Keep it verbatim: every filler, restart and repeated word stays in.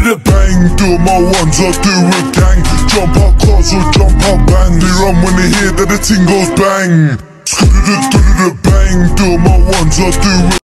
do bang, do my ones, I do a gang. Jump out cars or jump out bands. They run when they hear that the ting goes bang. Do do do do bang, do my ones, I do it.